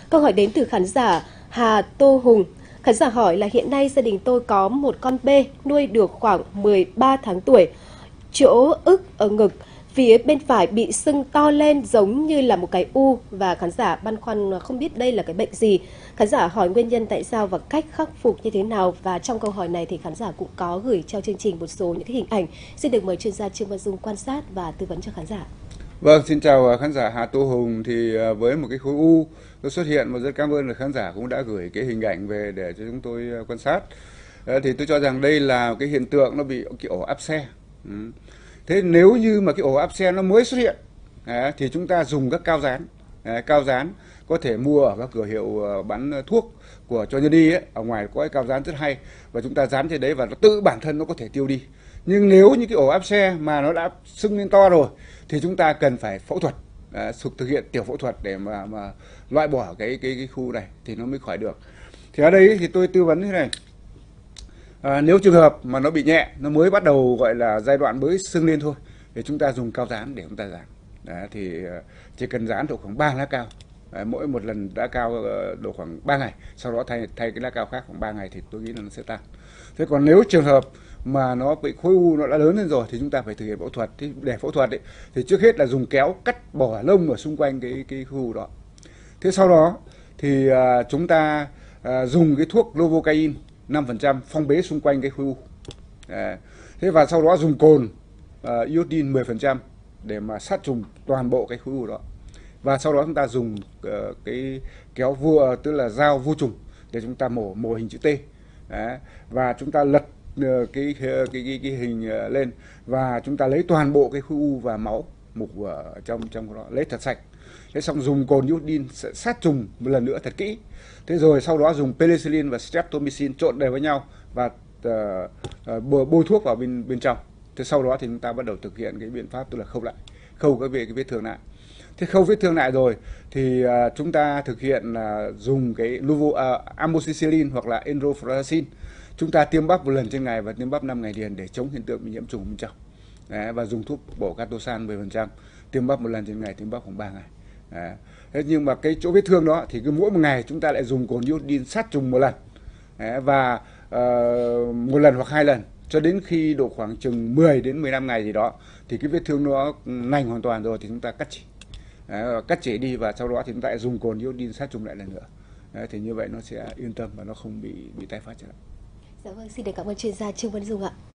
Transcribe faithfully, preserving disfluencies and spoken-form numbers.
Câu hỏi đến từ khán giả Hà Tô Hùng. Khán giả hỏi là hiện nay gia đình tôi có một con bê nuôi được khoảng mười ba tháng tuổi. Chỗ ức ở ngực, phía bên phải bị sưng to lên giống như là một cái u, và khán giả băn khoăn không biết đây là cái bệnh gì. Khán giả hỏi nguyên nhân tại sao và cách khắc phục như thế nào, và trong câu hỏi này thì khán giả cũng có gửi cho chương trình một số những cái hình ảnh. Xin được mời chuyên gia Trương Văn Dung quan sát và tư vấn cho khán giả. Vâng, xin chào khán giả Hà Tô Hùng. Thì với một cái khối u nó xuất hiện, và rất cảm ơn là khán giả cũng đã gửi cái hình ảnh về để cho chúng tôi quan sát. Thì tôi cho rằng đây là cái hiện tượng nó bị cái ổ áp xe. Thế nếu như mà cái ổ áp xe nó mới xuất hiện thì chúng ta dùng các cao dán. Cao dán có thể mua ở các cửa hiệu bán thuốc của cho nhân y ấy, ở ngoài có cái cao dán rất hay, và chúng ta dán trên đấy và nó tự bản thân nó có thể tiêu đi. Nhưng nếu như cái ổ áp xe mà nó đã sưng lên to rồi thì chúng ta cần phải phẫu thuật, à, thực hiện tiểu phẫu thuật để mà mà loại bỏ cái cái cái khu này thì nó mới khỏi được. Thì ở đây thì tôi tư vấn thế này. À, nếu trường hợp mà nó bị nhẹ, nó mới bắt đầu gọi là giai đoạn mới sưng lên thôi, thì chúng ta dùng cao dán để chúng ta dán. Đấy, thì chỉ cần dán độ khoảng ba lá cao. Đấy, mỗi một lần lá cao độ khoảng ba ngày, sau đó thay thay cái lá cao khác khoảng ba ngày thì tôi nghĩ là nó sẽ tan. Thế còn nếu trường hợp mà nó bị khối u nó đã lớn lên rồi thì chúng ta phải thực hiện phẫu thuật. Thì để phẫu thuật ấy, thì trước hết là dùng kéo cắt bỏ lông ở xung quanh cái cái khối u đó. Thế sau đó thì à, chúng ta à, dùng cái thuốc Novocaine năm phần trăm phong bế xung quanh cái khối u. À, thế và sau đó dùng cồn à, iodine mười phần trăm để mà sát trùng toàn bộ cái khối u đó. Và sau đó chúng ta dùng uh, cái kéo vô, tức là dao vô trùng để chúng ta mổ mổ hình chữ T. Đấy. Và chúng ta lật uh, cái, cái, cái, cái hình uh, lên, và chúng ta lấy toàn bộ cái khối u và máu mục ở trong trong đó, lấy thật sạch. Thế xong dùng cồn iodine sát trùng một lần nữa thật kỹ. Thế rồi sau đó dùng penicillin và streptomycin trộn đều với nhau và uh, uh, bôi thuốc vào bên bên trong. Thế sau đó thì chúng ta bắt đầu thực hiện cái biện pháp, tức là khâu lại, khâu cái về cái vết thương lại. Thế khâu vết thương lại rồi thì uh, chúng ta thực hiện uh, dùng cái luvo, uh, amoxicillin hoặc là enrofloxacin. Chúng ta tiêm bắp một lần trên ngày và tiêm bắp năm ngày liền để chống hiện tượng bị nhiễm trùng bên trong. Đấy, và dùng thuốc bổ catosan mười phần trăm, tiêm bắp một lần trên ngày, tiêm bắp khoảng ba ngày. Đấy. Thế nhưng mà cái chỗ vết thương đó thì cứ mỗi một ngày chúng ta lại dùng cồn iodine sát trùng một lần. Đấy, và uh, một lần hoặc hai lần cho đến khi độ khoảng chừng mười đến mười lăm ngày gì đó thì cái vết thương nó lành hoàn toàn rồi thì chúng ta cắt chỉ. Đấy, cắt chỉ đi, và sau đó thì chúng ta dùng cồn iodine sát trùng lại lần nữa. Đấy, thì như vậy nó sẽ yên tâm và nó không bị bị tái phát trở lại. Dạ vâng, xin được cảm ơn chuyên gia Trương Văn Dung ạ.